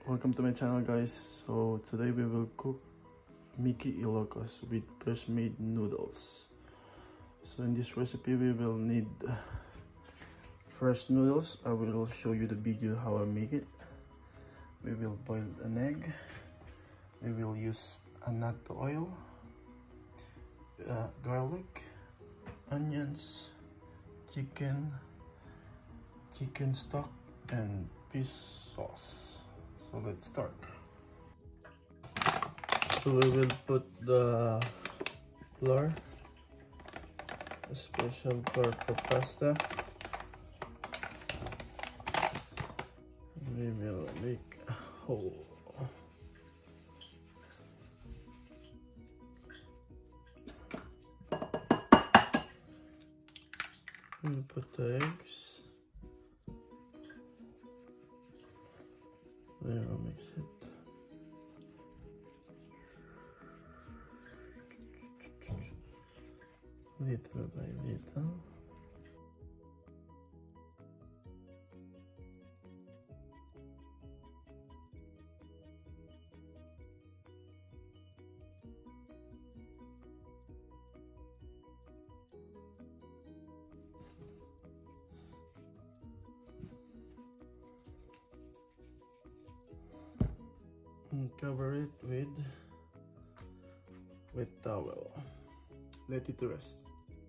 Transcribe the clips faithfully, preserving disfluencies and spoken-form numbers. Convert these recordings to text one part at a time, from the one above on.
Welcome to my channel, guys. So today we will cook Miki Ilocos with fresh-made noodles. So in this recipe we will need fresh noodles. I will show you the video how I make it. We will boil an egg. We will use annato oil, uh, garlic, onions, chicken, chicken stock, and fish sauce. So let's start. So we will put the flour, a special flour for pasta. We will make a hole. We will put the eggs. We will mix it. Little by little. And cover it with wet towel. Let it rest.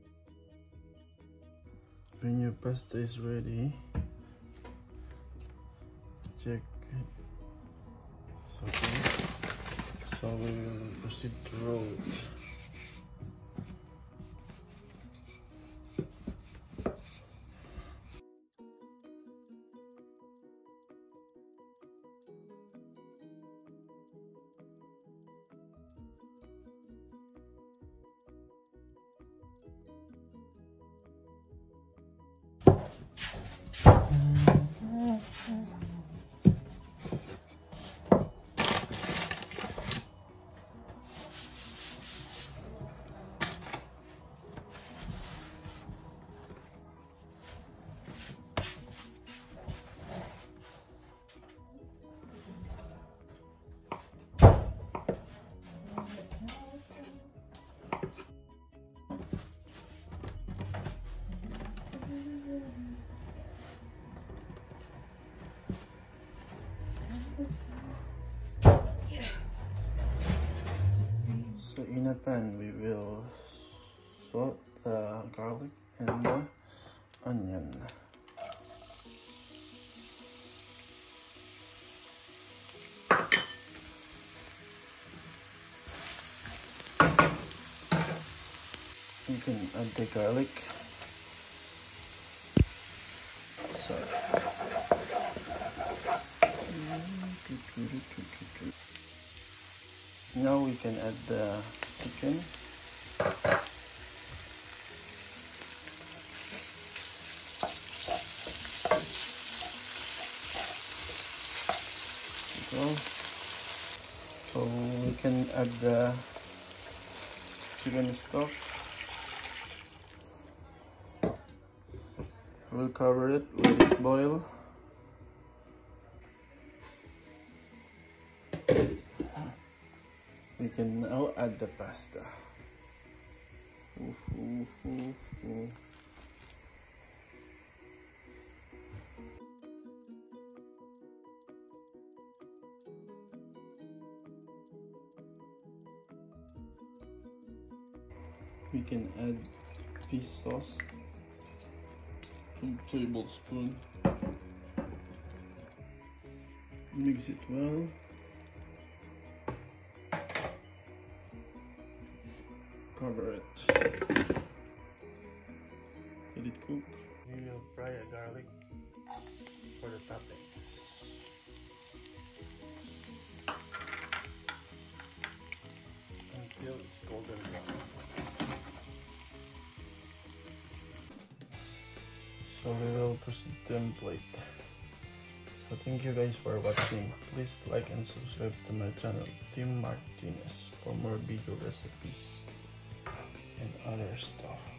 When your pasta is ready, check it. Okay. So we will proceed to roll it. So in a pan we will salt the garlic and the onion. You can add the garlic. So now we can add the chicken. So, so we can add the chicken stock. We'll cover it, let it boil. We can now add the pasta. Ooh, ooh, ooh, ooh. We can add fish sauce, two tablespoons. Mix it well. Cover it. Let it cook. We will fry a garlic for the toppings. Until it's golden brown. So we will proceed to plate. So thank you guys for watching. Please like and subscribe to my channel, Team Martinez, for more video recipes and other stuff.